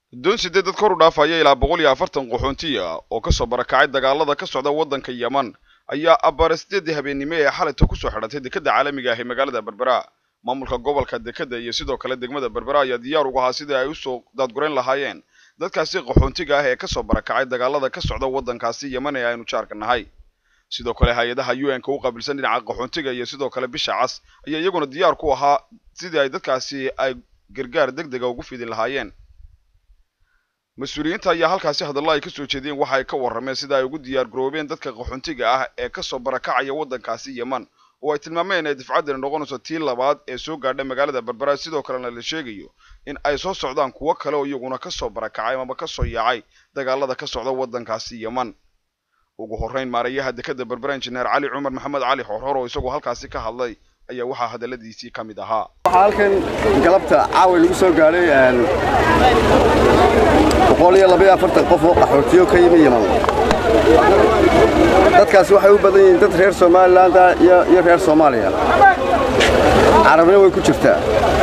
دون سيدة كورو دافايا إلى بقولي أفرتن قحونتية oo ka soo barakacay dagaalada ka socda wadanka Yemen ayaa abaaristedii habeenimada xalay ku soo xiratay dekada caalamiga ah ee magaalada Berbera maamulka gobolka dekada iyo sidoo kale degmada Berbera ayaa diyaar uga ahaa sidii ay u soo dadgureen lahaayeen dadkaasi qaxoontiga ah ee ka soo barakacay dagaalada ka socda wadankaasi Yemen ee aynu jaarkanahay sidoo kale hay'adaha UN-ka u qaabilsan dhinaca qaxoontiga iyo sidoo kale bisha cas ayaa iyaguna diyaar ku ahaa sidii ay dadkaasi ay gargaar degdeg ah ugu fidin lahaayeen مسؤولينta ayaa halkaasi hadallo ay ka soo jeedeen waxa ay ka warrameen sida ay ugu diyaar garoobeen dadka qaxoontiga ah ee ka soo barakacaya wadankaasi Yemen oo ay tilmaameen in difcaddan noqonayso tii labaad ee soo gaadhay magaalada Berbera sidoo kalena la sheegayo in ay soo socdaan kuwa kale oo iyaguna ka soo barakacay ama ka soo yaacay dagaalada ka socda wadankaasi Yemen ugu horeyn maarayaha dekada Berbera Engineer Ali Umar Maxamed Ali Horhor oo isagoo halkaasi ka hadlay ayaa waxa hadaladiisii kamid ahaa halkan galabta caawi lagu soo gaaray boqoliyo 42 qof oo qaxootiyo ka yimid Yemen dadkaas waxay u badan yihiin dad reer Soomaaliland iyo reer Soomaaliya Carabina way ku jirtaa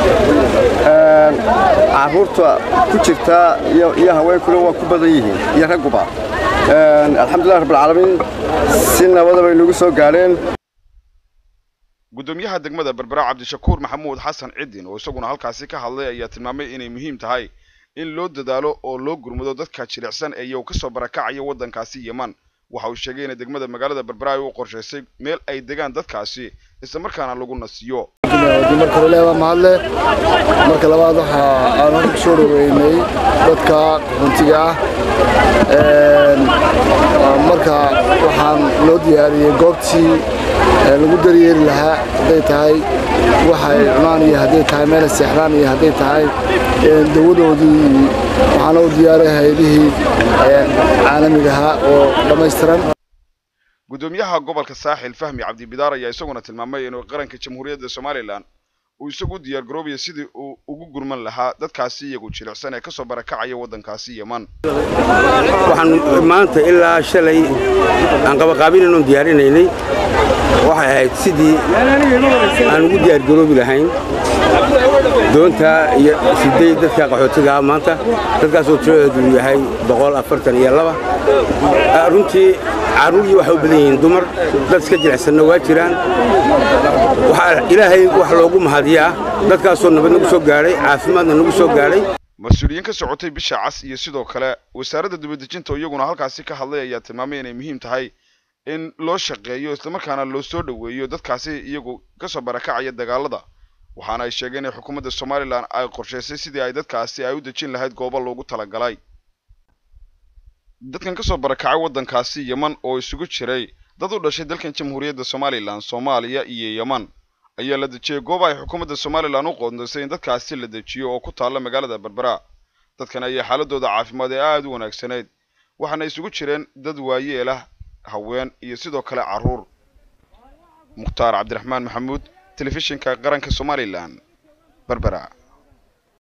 caruurta ku jirta iyo haweenkuna waa ku badan yihiin iyo ragba alxamdulillah rabbil caalamiin si nabad ah bay nagu soo gaareen gudoomiyaha degmada Berbera Cabdishakuur Maxamuud Xasan Cidin oo isaguna halkaasi ka hadlay ayaa tilmaamay inay muhiim tahay in loo dadaalo oo loo gurmado dadka jilicsan ee iyagu ka soo barakacaya wadankaasi Yemen waxa uu sheegay in degmada magaalada Berbera ay u qorshaysay meel ay degaan dadkaasi isla markaana lagu nasiyo marka leeyahay mahadle marka labaad waxa aan ku soo dhaweynay dadka qaxoontiga marka waxaan loo diyaariyay goobtii lagu daryeeli lahaa haday tahay waxay cunaan iyo haday tahay meel seexdaan iyo haday tahay dawadoodii waxaan u diyaariyay hay'adihii caalamiga ah oo dhameystiran gudoomiyaha gobolka Saaxil Fahmi Cabdi Bidaar ayaa isaguna tilmaamay inuu qaranka Jamhuuriyadda Soomaaliland uu isagu diyaar garoobay sidii uu ugu gurman lahaa dadkaasi iyagu jilicsan ee ka soo barakacaya wadankaasi Yemen waxaan maanta ilaa shalay aan qabanqaabinayno diyaarinaynay waxay ahayd sidii aan ugu diyaar garoobi lahayn doonta iyo sidii dadka qaxootiga maanta dadkaas oo tiradoodu yahay 142 runtii caruurtii waxa u badan yihiin dumar dad iska jilicsan waa jiraan waxa ilaahay wax loogu mahadiyaa dadkaas oo nabad nagu soo gaaray caafimaadna nagu soo gaaray mas'uuliyiin ka socotay bisha cas iyo sidoo kale wasaaradda dibadejinta iyaguna halkaasi ka hadlay ayaa tilmaamay inay muhiim tahay in loo shaqeeyo isla markaana loo soo dhaweeyo dadkaasi iyagu ka soo barakacaya dagaalada waxaana ay sheegeen in xukuumadda Soomaaliland ay qorshaysay sidii ay dadkaasi ay u dejin lahayd goobo loogu talagalay dadkan ka soo barakacay wadankaasi Yemen oo isugu jiray dad u dhashay dalkan Jamhuuriyadda Soomaaliland Soomaaliya iyo Yemen ayaa la dejiyay goob ay xukuumadda Soomaaliland u qoondeysay in dadkaasi la dejiyo oo ku taala magaalada Berbera dadkan ayaa xaaladooda caafimaad aad u wanaagsaneyd waxaana isugu jireen dad waayeel ah haween iyo sidoo kale caruur Mukhtaar Cabdiraxmaan Maxamuud telefishinka qaranka Soomaaliland Berbera